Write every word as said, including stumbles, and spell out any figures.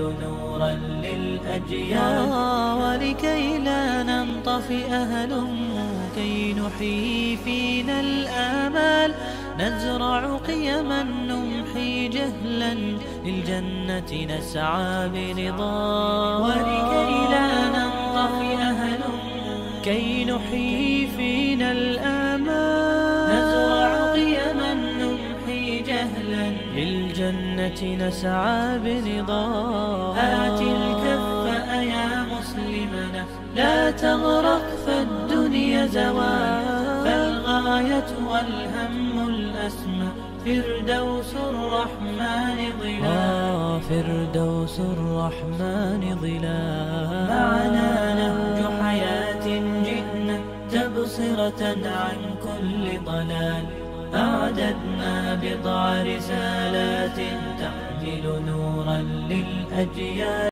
تحمل نورا للأجيال. ولكي لا ننطفئ هلموا كي نحيي فينا الآمال، نزرع قيما نمحي جهلا للجنة نسعى برضا. ولكي لا ننطفئ هلموا كي نحيي فينا الآمال، نزرع قيما نمحي جهلا للجنة نسعى برضا. هات الكف يا مسلمنا لا تغرق فالدنيا زوال، فالغاية والهم الأسمى فردوس الرحمن ظلال. فردوس الرحمن ظلال. معنا نهج حياة جئنا تبصرة عن كل ضلال، أعددنا بضع رسالات تحمل نورا للأجيال.